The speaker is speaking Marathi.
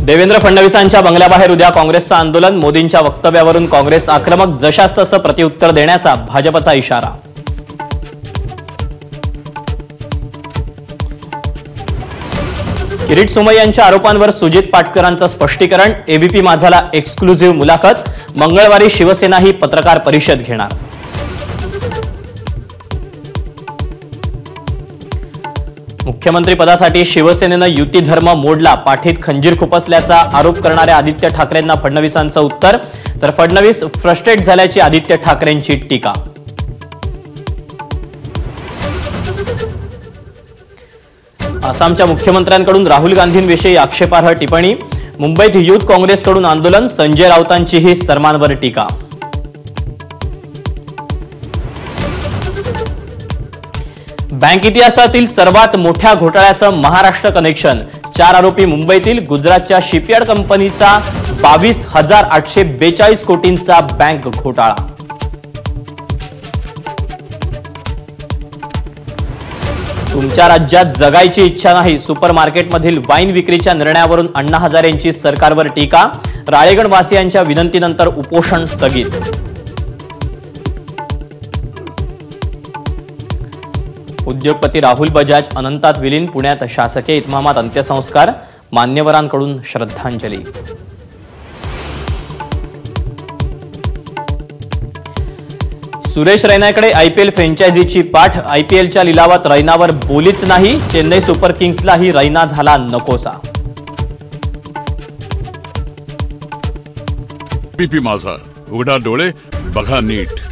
देवेंद्र फडणवीसांच्या बंगल्याबाहेर उद्या काँग्रेसचं आंदोलन। मोदींच्या वक्तव्यावरून काँग्रेस आक्रमक, जशास तसं प्रत्युत्तर देण्याचा भाजपचा इशारा। किरीट सोमय्यांच्या आरोपांवर सुजित पाटकरांचं स्पष्टीकरण। एबीपी माझाला एक्सक्लुझिव्ह मुलाखत। मंगळवारी शिवसेना ही पत्रकार परिषद घेणार। मुख्यमंत्री पदासाठी शिवसेनेनं युती धर्म मोडला, पाठीत खंजीर खुपसल्याचा आरोप करणाऱ्या आदित्य ठाकरेंना फडणवीसांचं उत्तर। तर फडणवीस फ्रस्ट्रेट झाल्याची आदित्य ठाकरेंची टीका। आसामच्या मुख्यमंत्र्यांकडून राहुल गांधींविषयी आक्षेपार्ह टिप्पणी। मुंबईत युथ काँग्रेसकडून आंदोलन। संजय राऊतांचीही सरमांवर टीका। बँक इतिहासातील सर्वात मोठ्या घोटाळ्याचं महाराष्ट्र कनेक्शन। 4 आरोपी मुंबईतील। गुजरातच्या शिपयार्ड कंपनीचा 22,842 कोटींचा बँक घोटाळा। तुमच्या राज्यात जगायची इच्छा नाही, सुपरमार्केटमधील वाईन विक्रीच्या निर्णयावरून अण्णा हजारेंची सरकारवर टीका। राळेगणवासियांच्या विनंतीनंतर उपोषण स्थगित। उद्योगपती राहुल बजाज अनंतात विलीन। पुण्यात शासकीय इतमामात अंत्यसंस्कार। मान्यवरांकडून श्रद्धांजली। सुरेश रैनाकडे आयपीएल फ्रँचायझीची पाठ। आयपीएलच्या लिलावात रैनावर बोलीच नाही। चेन्नई सुपर किंग्सलाही रैना झाला नकोसा। पीपी माझा, उघडा डोळे बघा नीट।